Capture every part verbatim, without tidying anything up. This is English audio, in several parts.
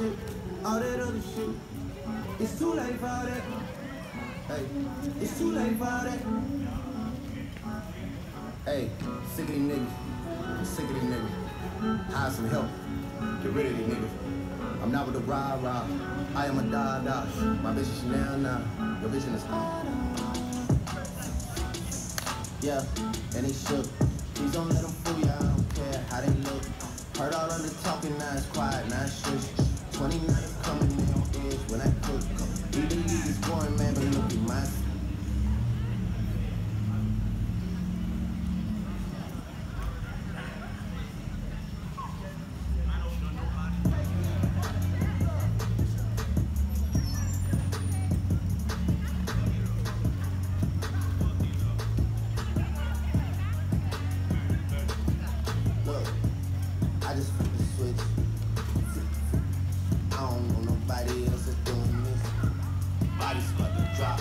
shit, all that other shit. It's too late for all that. Hey, it's too late for all that. Hey, sick of these niggas. Sick of these niggas. Hire some help. Get rid of these niggas. I'm not with the rah-rah. I am a da-da. My bitch is Chanel now. Your vision is yeah, and they shook. Please don't let them fool you, I don't care how they look. Heard all of the talking, now it's quiet, now it's shush. twenty-nine is coming, they on edge when I cook. We believe it's boring, man, but look at my I just flip the switch. I don't know nobody else is doing this. Body's about to drop.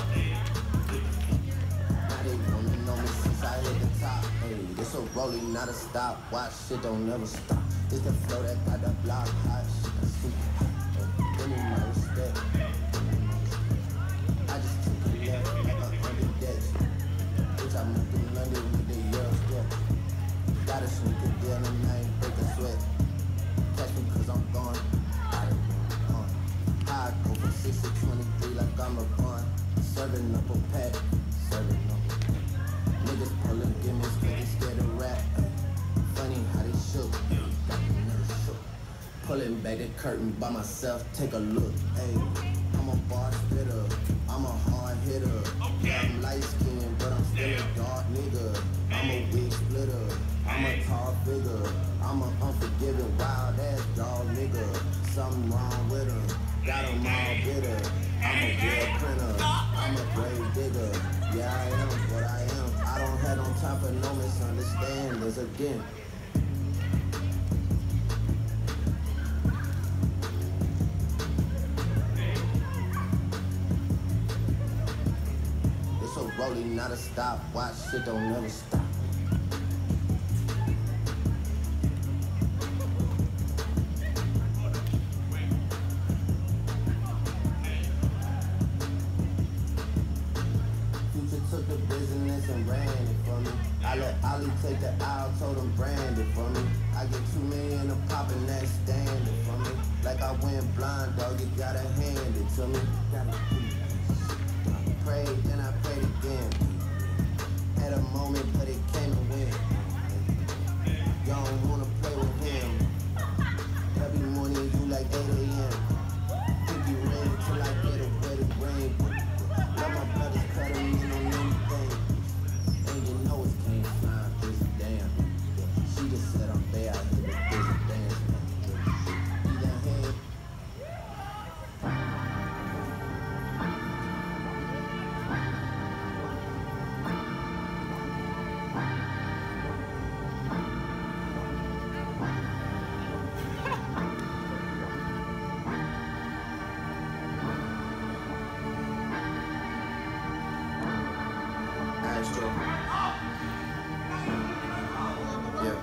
Now they wanna know me since I hit the top. Hey, it's a rolling, not a stop. Watch shit don't never stop. It's the flow that got the block hot. Shit, that's super hot. Give me my respect. I just took a left like a hundred decks. Bitch, I moved through London with the Euro step. Gotta sneak a deal and I ain't break a sweat. Catch me cause I'm gone. I ain't gone. I go from six to twenty-three like I'm a bun. Serving up a pack. Serving up a pack. Niggas pulling gimmicks cause they scared of rap. Funny how they shook. Got me nervous shook. Pulling back the curtain by myself. Take a look. Hey, I'm a bar spitter. I'm a hard hitter. Yeah, I'm light skinned but I'm still a dark nigga. I'm a wig splitter. I'm a tall figure, I'm an unforgiving, wild ass dog nigga. Something wrong with him, got him all bitter. I'm a real printer, I'm a grave digger. Yeah, I am what I am. I don't have no time for no misunderstandings again. It's a rolling, not a stop. Watch shit don't never stop. Took the business and ran it for me. I let Ollie take the aisle, told him brand it for me. I get two million a pop and that's standard for me. Like I went blind, dog, you gotta hand it to me. I prayed, then I prayed again. Had a moment, but it came and went. You don't wanna play with him. Every morning you like eight A M Think you rain till I get a wedding ring. Let my brothers cut him in on anything. And you know it can't fly, busy damn. She just said I'm bad, I hit the busy dance. Either hand. Yeah.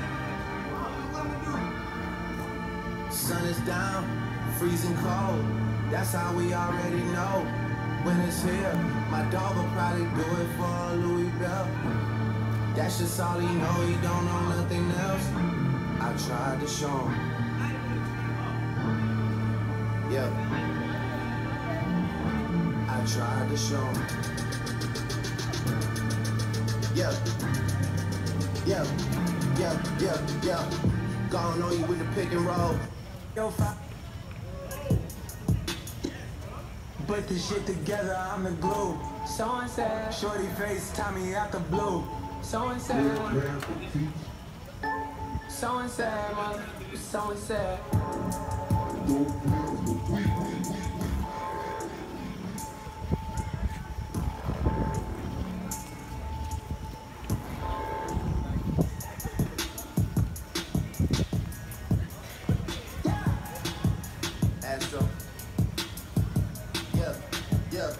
Sun is down, freezing cold. That's how we already know when it's here. My dog will probably do it for Louis Bell. That's just all he know, he don't know nothing else. I tried to show him. Yeah. I tried to show him. Yeah, yeah, yeah, yeah, yeah. Gone on you with the pick and roll. Yo, five. Put this shit together, I'm the glue. So and said, shorty face, Tommy out the blue. So and said, so and said, mother, so and said. Astro. Yeah, yeah.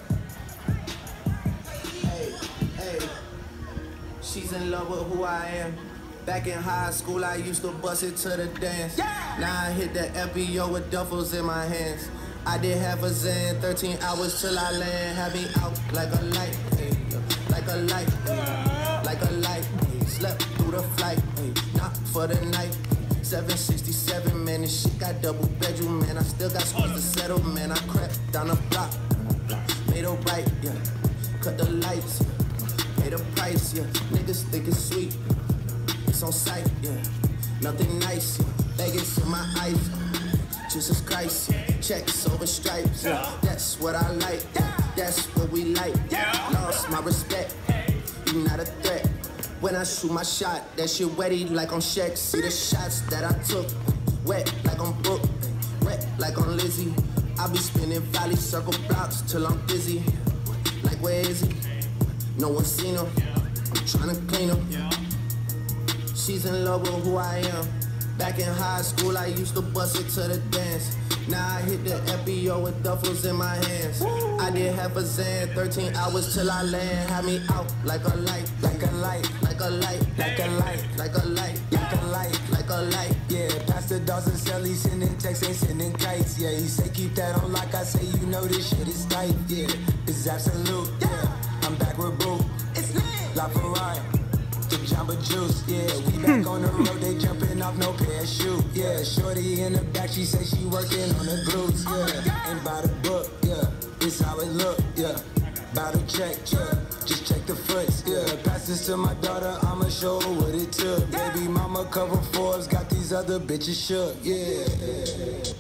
Hey, hey. She's in love with who I am. Back in high school, I used to bust it to the dance. Yeah. Now I hit the F B O with duffels in my hands. I did half a zen, thirteen hours till I land. Had me out like a light, ay, like a light, ay, like a light. Ay, slept through the flight, ay, not for the night. seven sixty-seven, man, this shit got double bedroom, man. I still got schools to settle, man. I crept down the block, made a right, yeah. Cut the lights, yeah. Pay the price, yeah. Niggas think it's sweet, it's on sight, yeah. Nothing nice, yeah. Vegas in my eyes, Jesus Christ, yeah. Checks over stripes, yeah. That's what I like, yeah. That's what we like, yeah. Lost my respect, you not a threat. When I shoot my shot, that shit wetty like on Shaq. See the shots that I took, wet like on Brooke, wet like on Lizzie. I be spinning valley circle blocks till I'm busy. Like where is he? No one seen him. I'm trying to clean him. She's in love with who I am. Back in high school, I used to bust it to the dance. Now I hit the F B O with duffels in my hands. I did half a zen, thirteen hours till I land. Had me out like a light, like a light, like a light, like a light, like a light, like a light, like a light. Yeah, Pastor Dawson Sally sending texts, ain't sending kites. Yeah, he say keep that on like I say, you know this shit is tight. Yeah, it's absolute. Yeah, I'm back with Boo. It's lit. La Ferrari. Jamba Juice, yeah, we back on the road, they jumping off no parachute, yeah, shorty in the back, she say she working on the glutes, yeah, ain't by the book, yeah, it's how it look, yeah, by the check, yeah, just check the foots, yeah, pass this to my daughter, I'ma show her what it took, baby mama cover Forbes, got these other bitches shook, yeah.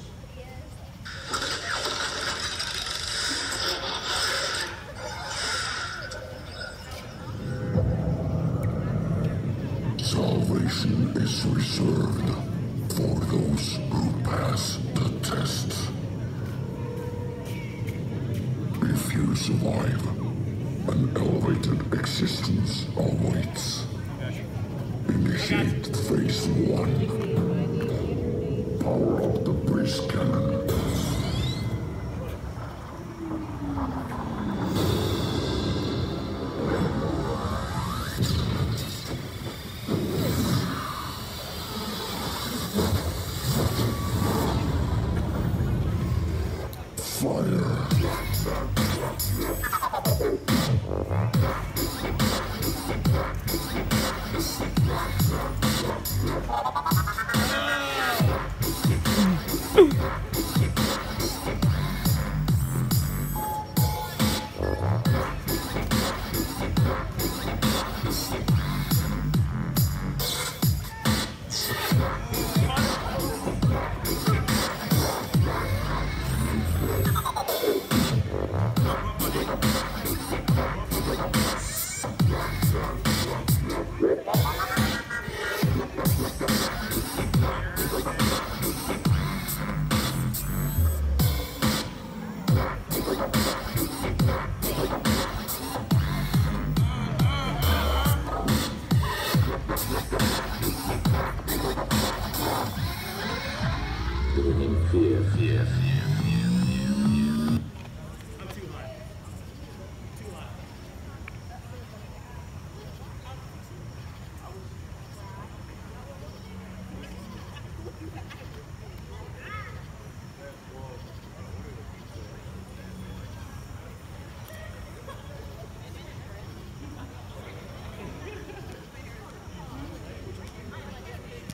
Salvation is reserved for those who pass the test. If you survive, an elevated existence awaits. Initiate phase one. Power up the breeze cannon. Living in fear, fear, fear.